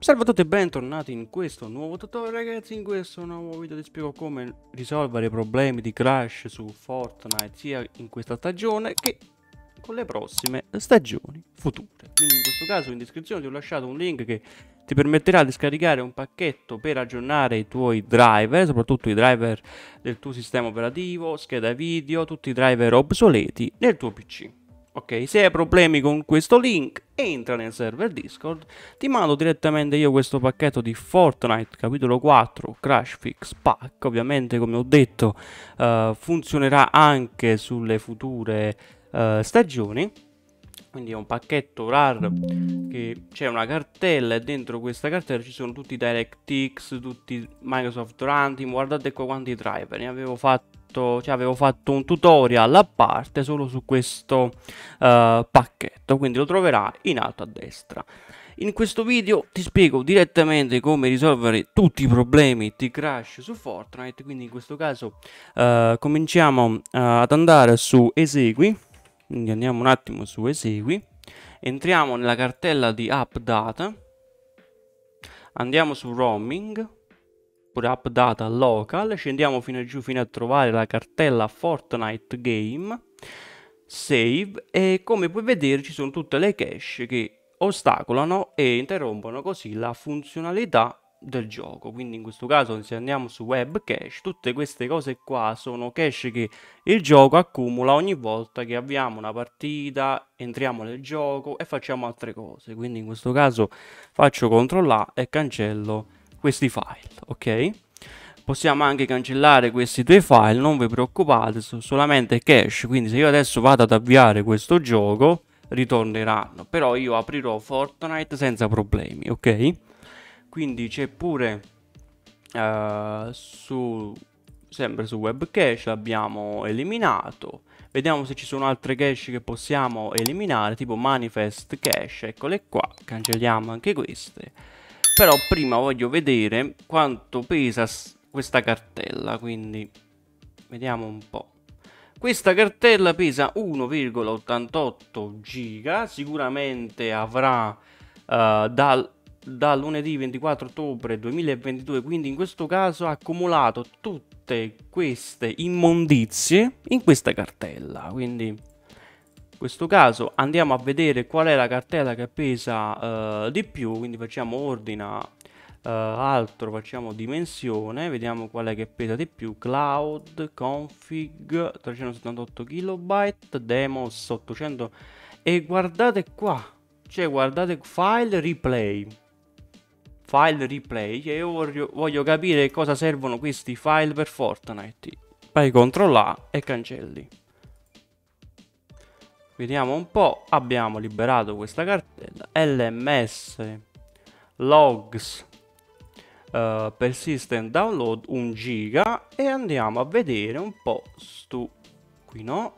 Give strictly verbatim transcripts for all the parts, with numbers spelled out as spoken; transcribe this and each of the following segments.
Salve a tutti e bentornati in questo nuovo tutorial, ragazzi. In questo nuovo video ti spiego come risolvere i problemi di crash su Fortnite sia in questa stagione che con le prossime stagioni future. Quindi in questo caso in descrizione ti ho lasciato un link che ti permetterà di scaricare un pacchetto per aggiornare i tuoi driver, soprattutto i driver del tuo sistema operativo, scheda video, tutti i driver obsoleti nel tuo P C. Ok, se hai problemi con questo link, entra nel server Discord, ti mando direttamente io questo pacchetto di Fortnite capitolo quattro Crash Fix Pack. Ovviamente, come ho detto, uh, funzionerà anche sulle future uh, stagioni. Quindi è un pacchetto RAR che c'è una cartella e dentro questa cartella ci sono tutti i DirectX, tutti Microsoft Runtime. Guardate qua quanti driver, ne avevo fatto, cioè avevo fatto un tutorial a parte solo su questo uh, pacchetto, quindi lo troverai in alto a destra. In questo video ti spiego direttamente come risolvere tutti i problemi di crash su Fortnite, quindi in questo caso uh, cominciamo uh, ad andare su esegui. Quindi andiamo un attimo su esegui, entriamo nella cartella di app data, andiamo su roaming, oppure app data local, scendiamo fino a giù fino a trovare la cartella Fortnite game, save, e come puoi vedere ci sono tutte le cache che ostacolano e interrompono così la funzionalità del gioco. Quindi in questo caso, se andiamo su web cache, tutte queste cose qua sono cache che il gioco accumula ogni volta che avviamo una partita, entriamo nel gioco e facciamo altre cose. Quindi in questo caso faccio control A e cancello questi file, ok? Possiamo anche cancellare questi due file, non vi preoccupate, sono solamente cache. Quindi se io adesso vado ad avviare questo gioco ritorneranno, però io aprirò Fortnite senza problemi, ok? Quindi c'è pure uh, su sempre su web cache, l'abbiamo eliminato. Vediamo se ci sono altre cache che possiamo eliminare, tipo manifest cache, eccole qua, cancelliamo anche queste. Però prima voglio vedere quanto pesa questa cartella, quindi vediamo un po'. Questa cartella pesa uno virgola ottantotto giga, sicuramente avrà uh, dal da lunedì ventiquattro ottobre duemilaventidue, quindi in questo caso ha accumulato tutte queste immondizie in questa cartella. Quindi in questo caso andiamo a vedere qual è la cartella che pesa uh, di più, quindi facciamo ordina uh, altro, facciamo dimensione, vediamo qual è che pesa di più, cloud, config trecentosettantotto kilobyte, demos ottocento, e guardate qua, cioè guardate file replay. File replay, e io voglio, voglio capire cosa servono questi file per Fortnite. Vai controlla e cancelli. Vediamo un po'. Abbiamo liberato questa cartella. L M S logs uh, persistent download un giga, e andiamo a vedere un po' stu qui no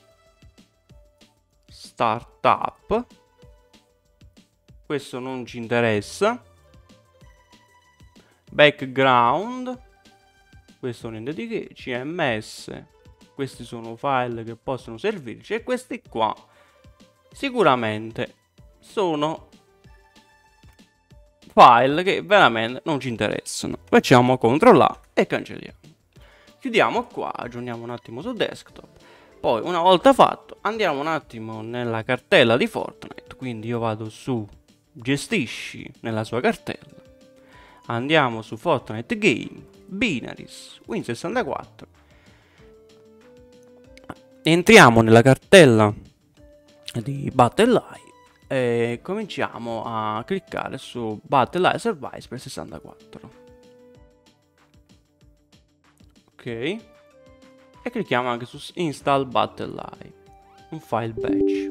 startup. Questo non ci interessa. Background, questo niente di che. C M S, questi sono file che possono servirci, e questi qua sicuramente sono file che veramente non ci interessano. Facciamo control A e cancelliamo. Chiudiamo qua, aggiorniamo un attimo su desktop. Poi una volta fatto andiamo un attimo nella cartella di Fortnite, quindi io vado su gestisci nella sua cartella. Andiamo su Fortnite Game, Binaries, Win sessantaquattro. Entriamo nella cartella di BattleEye e cominciamo a cliccare su BattleEye Service per sessantaquattro. Ok. E clicchiamo anche su Install BattleEye, un file batch.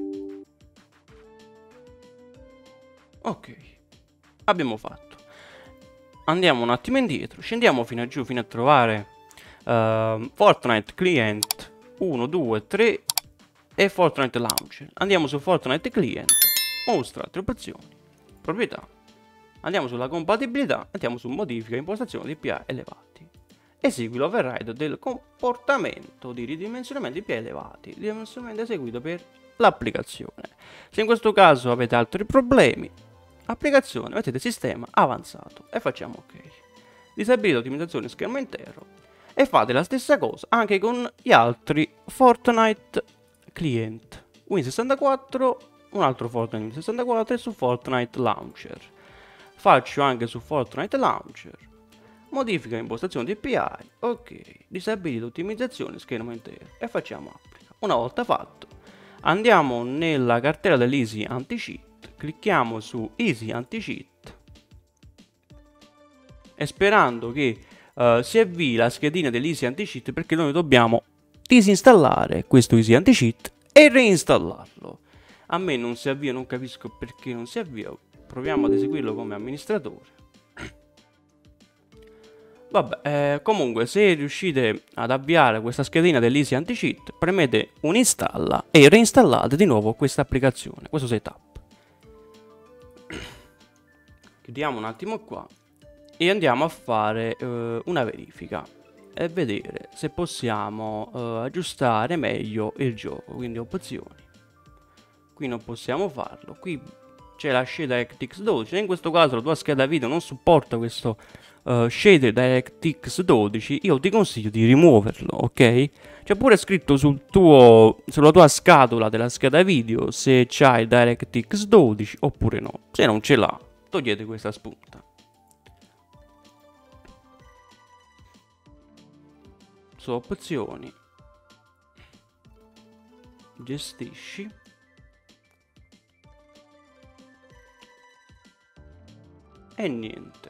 Ok. Abbiamo fatto. Andiamo un attimo indietro, scendiamo fino a giù fino a trovare uh, Fortnite Client uno, due, tre e Fortnite Launcher. Andiamo su Fortnite Client, mostra altre opzioni, proprietà. Andiamo sulla compatibilità, andiamo su modifica, impostazione D P I elevati. Esegui l'override del comportamento di ridimensionamento D P I elevati, ridimensionamento eseguito per l'applicazione. Se in questo caso avete altri problemi, applicazione, mettete sistema avanzato e facciamo ok. Disabilita ottimizzazione schermo intero e fate la stessa cosa anche con gli altri Fortnite client. Win sessantaquattro, un altro Fortnite Win sessantaquattro e su Fortnite Launcher. Faccio anche su Fortnite Launcher. Modifica impostazione D P I, ok. Disabilita ottimizzazione schermo intero e facciamo applica. Una volta fatto, andiamo nella cartella dell'Easy Anti-Cheat, clicchiamo su Easy Anti-Cheat e sperando che uh, si avvii la schedina dell'Easy Anti-Cheat, perché noi dobbiamo disinstallare questo Easy Anti-Cheat e reinstallarlo. A me non si avvia, non capisco perché non si avvia. Proviamo ad eseguirlo come amministratore. Vabbè, eh, comunque se riuscite ad avviare questa schedina dell'Easy Anti-Cheat, premete un installa e reinstallate di nuovo questa applicazione, questo setup. Chiudiamo un attimo qua e andiamo a fare eh, una verifica e vedere se possiamo eh, aggiustare meglio il gioco. Quindi opzioni, qui non possiamo farlo, qui c'è la scheda DirectX dodici, in questo caso la tua scheda video non supporta questo uh, shader DirectX dodici, io ti consiglio di rimuoverlo, ok? C'è pure scritto sul tuo, sulla tua scatola della scheda video se c'hai DirectX dodici oppure no. Se non ce l'ha, togliete questa spunta. Su opzioni, gestisci, e niente.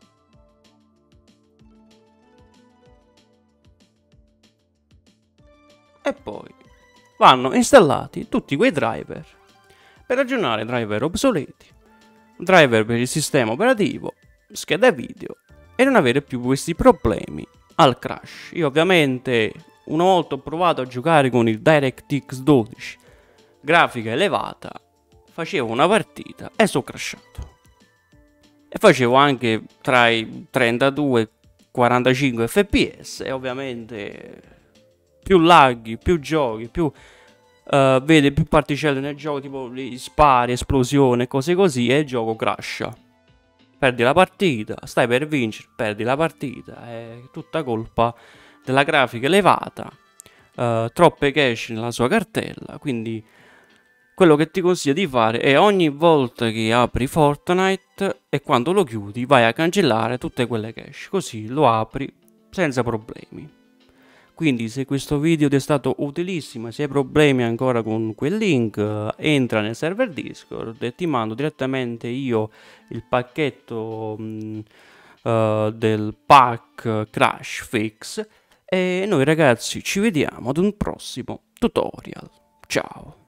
E poi vanno installati tutti quei driver per aggiornare driver obsoleti, driver per il sistema operativo, scheda video e non avere più questi problemi al crash. Io ovviamente una volta ho provato a giocare con il DirectX dodici, grafica elevata, facevo una partita e sono crashato. E facevo anche tra i trentadue e i quarantacinque F P S e ovviamente più laghi, più giochi, più uh, vede più particelle nel gioco, tipo spari, esplosione, cose così, e il gioco crasha. Perdi la partita, stai per vincere, perdi la partita, è tutta colpa della grafica elevata, uh, troppe cache nella sua cartella. Quindi quello che ti consiglio di fare è ogni volta che apri Fortnite e quando lo chiudi vai a cancellare tutte quelle cache, così lo apri senza problemi. Quindi se questo video ti è stato utilissimo e se hai problemi ancora con quel link, entra nel server Discord e ti mando direttamente io il pacchetto mh, uh, del pack Crash Fix e noi ragazzi ci vediamo ad un prossimo tutorial. Ciao!